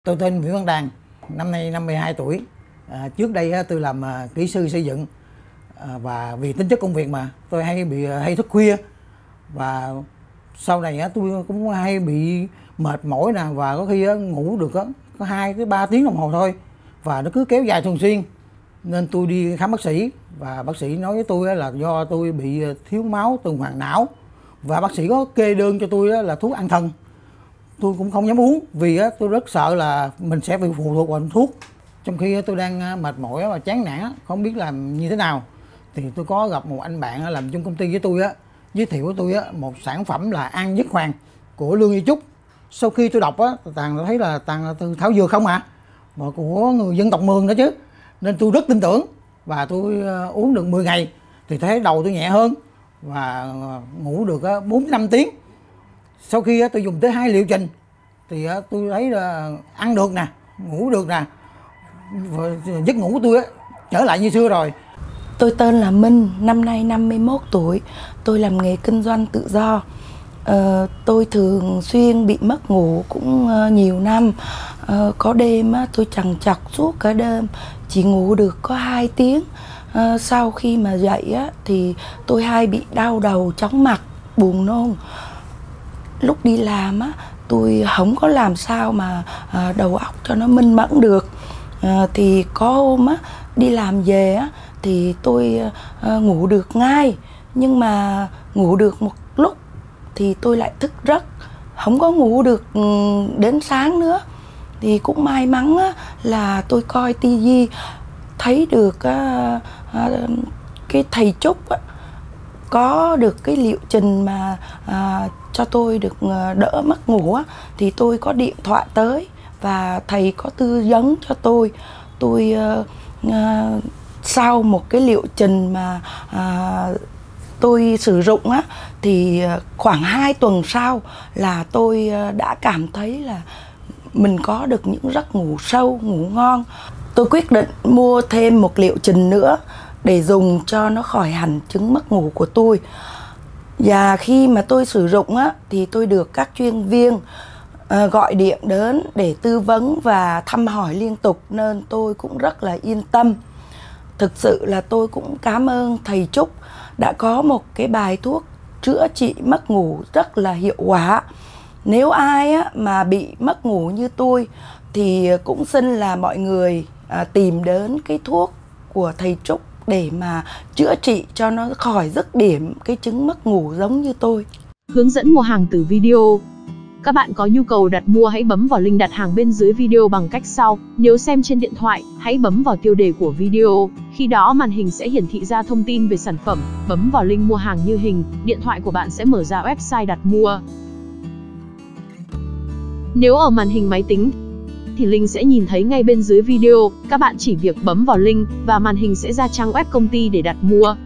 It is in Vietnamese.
Tôi tên Nguyễn Văn Đàn, năm nay 52 tuổi. Trước đây tôi làm kỹ sư xây dựng, và vì tính chất công việc mà tôi hay thức khuya, và sau này tôi cũng hay bị mệt mỏi nè, và có khi ngủ được có 2 tới 3 tiếng đồng hồ thôi, và nó cứ kéo dài thường xuyên. Nên tôi đi khám bác sĩ, và bác sĩ nói với tôi là do tôi bị thiếu máu tuần hoàn não, và bác sĩ có kê đơn cho tôi là thuốc an thần. Tôi cũng không dám uống vì tôi rất sợ là mình sẽ bị phụ thuộc vào thuốc. Trong khi tôi đang mệt mỏi và chán nản, không biết làm như thế nào, thì tôi có gặp một anh bạn làm chung công ty với tôi, giới thiệu với tôi một sản phẩm là An Nhất Hoàng của Lương Duy Trúc. Sau khi tôi đọc toàn thấy là toàn là từ thảo dược không mà của người dân tộc Mường đó chứ, nên tôi rất tin tưởng, và tôi uống được 10 ngày thì thấy đầu tôi nhẹ hơn và ngủ được 4-5 tiếng. Sau khi tôi dùng tới 2 liệu trình thì tôi thấy là ăn được nè, ngủ được nè, giấc ngủ của tôi trở lại như xưa rồi. Tôi tên là Minh, năm nay 51 tuổi. Tôi làm nghề kinh doanh tự do. Tôi thường xuyên bị mất ngủ cũng nhiều năm. Có đêm tôi trằn trọc suốt cả đêm, chỉ ngủ được có 2 tiếng. Sau khi mà dậy thì tôi hay bị đau đầu, chóng mặt, buồn nôn. Lúc đi làm tôi không có làm sao mà đầu óc cho nó minh mẫn được. Thì có hôm đi làm về thì tôi ngủ được ngay, nhưng mà ngủ được một lúc thì tôi lại thức giấc, không có ngủ được đến sáng nữa. Thì cũng may mắn là tôi coi tivi thấy được cái thầy Trúc có được cái liệu trình mà cho tôi được đỡ mất ngủ thì tôi có điện thoại tới và thầy có tư vấn cho tôi. Sau một cái liệu trình mà tôi sử dụng thì khoảng 2 tuần sau là tôi đã cảm thấy là mình có được những giấc ngủ sâu, ngủ ngon. Tôi quyết định mua thêm một liệu trình nữa để dùng cho nó khỏi hẳn chứng mất ngủ của tôi. Và khi mà tôi sử dụng thì tôi được các chuyên viên gọi điện đến để tư vấn và thăm hỏi liên tục, nên tôi cũng rất là yên tâm. Thực sự là tôi cũng cảm ơn thầy Trúc đã có một cái bài thuốc chữa trị mất ngủ rất là hiệu quả. Nếu ai mà bị mất ngủ như tôi thì cũng xin là mọi người tìm đến cái thuốc của thầy Trúc để mà chữa trị cho nó khỏi dứt điểm cái chứng mất ngủ giống như tôi. Hướng dẫn mua hàng từ video. Các bạn có nhu cầu đặt mua hãy bấm vào link đặt hàng bên dưới video bằng cách sau. Nếu xem trên điện thoại, hãy bấm vào tiêu đề của video. Khi đó màn hình sẽ hiển thị ra thông tin về sản phẩm. Bấm vào link mua hàng như hình, điện thoại của bạn sẽ mở ra website đặt mua. Nếu ở màn hình máy tính thì link sẽ nhìn thấy ngay bên dưới video. Các bạn chỉ việc bấm vào link và màn hình sẽ ra trang web công ty để đặt mua.